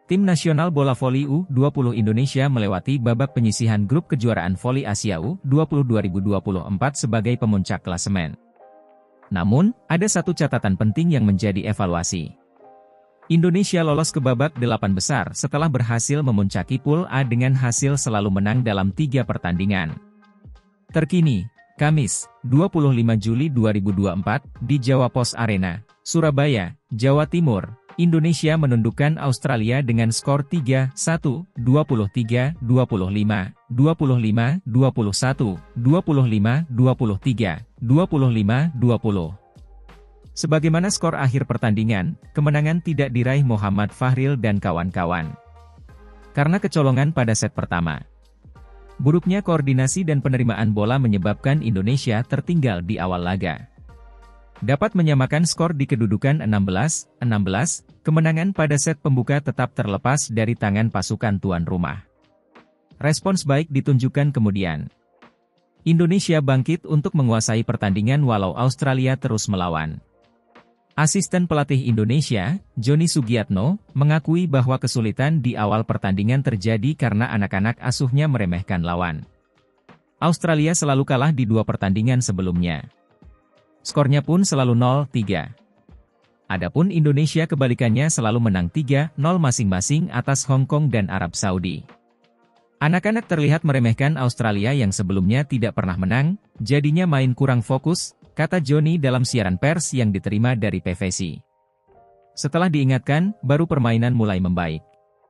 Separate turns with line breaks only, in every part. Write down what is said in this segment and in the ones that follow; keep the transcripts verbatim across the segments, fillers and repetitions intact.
Tim nasional bola voli U dua puluh Indonesia melewati babak penyisihan grup kejuaraan voli Asia U dua puluh dua ribu dua puluh empat sebagai pemuncak klasemen. Namun, ada satu catatan penting yang menjadi evaluasi. Indonesia lolos ke babak delapan besar setelah berhasil memuncaki pool A dengan hasil selalu menang dalam tiga pertandingan. Terkini, Kamis, dua puluh lima Juli dua ribu dua puluh empat, di Jawa Post Arena, Surabaya, Jawa Timur, Indonesia menundukkan Australia dengan skor tiga satu, dua puluh tiga dua puluh lima, dua puluh lima dua puluh satu, dua puluh lima dua puluh tiga, dua puluh lima dua puluh. Sebagaimana skor akhir pertandingan, kemenangan tidak diraih Muhammad Fahril dan kawan-kawan. Karena kecolongan pada set pertama. Buruknya koordinasi dan penerimaan bola menyebabkan Indonesia tertinggal di awal laga. Dapat menyamakan skor di kedudukan enam belas enam belas, kemenangan pada set pembuka tetap terlepas dari tangan pasukan tuan rumah. Respons baik ditunjukkan kemudian. Indonesia bangkit untuk menguasai pertandingan walau Australia terus melawan. Asisten pelatih Indonesia, Joni Sugiatno, mengakui bahwa kesulitan di awal pertandingan terjadi karena anak-anak asuhnya meremehkan lawan. Australia selalu kalah di dua pertandingan sebelumnya. Skornya pun selalu nol tiga. Adapun Indonesia kebalikannya selalu menang tiga nol masing-masing atas Hong Kong dan Arab Saudi. Anak-anak terlihat meremehkan Australia yang sebelumnya tidak pernah menang, jadinya main kurang fokus, kata Joni dalam siaran pers yang diterima dari P V C. Setelah diingatkan, baru permainan mulai membaik.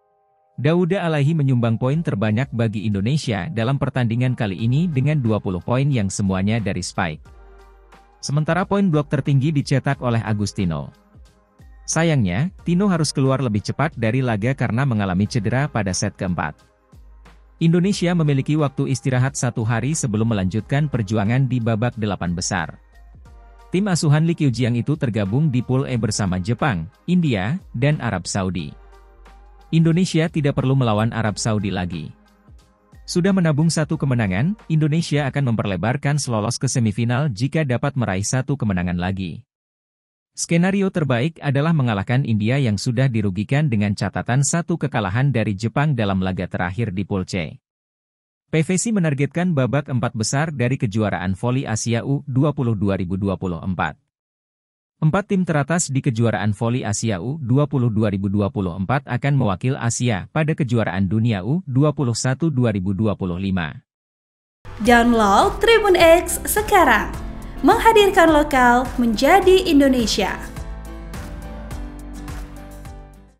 Dauda Alaihi menyumbang poin terbanyak bagi Indonesia dalam pertandingan kali ini dengan dua puluh poin yang semuanya dari spike. Sementara poin blok tertinggi dicetak oleh Agustino. Sayangnya, Tino harus keluar lebih cepat dari laga karena mengalami cedera pada set keempat. Indonesia memiliki waktu istirahat satu hari sebelum melanjutkan perjuangan di babak delapan besar. Tim asuhan Lee Kyu-jiang itu tergabung di pool E bersama Jepang, India, dan Arab Saudi. Indonesia tidak perlu melawan Arab Saudi lagi. Sudah menabung satu kemenangan, Indonesia akan memperlebarkan lolos ke semifinal jika dapat meraih satu kemenangan lagi. Skenario terbaik adalah mengalahkan India yang sudah dirugikan dengan catatan satu kekalahan dari Jepang dalam laga terakhir di pool C. P V C menargetkan babak empat besar dari kejuaraan voli Asia U dua puluh dua ribu dua puluh empat. Empat tim teratas di kejuaraan voli Asia U dua puluh dua ribu dua puluh empat akan mewakil Asia pada kejuaraan dunia U dua puluh satu dua ribu dua puluh lima.
Download Tribun X sekarang, menghadirkan lokal menjadi Indonesia.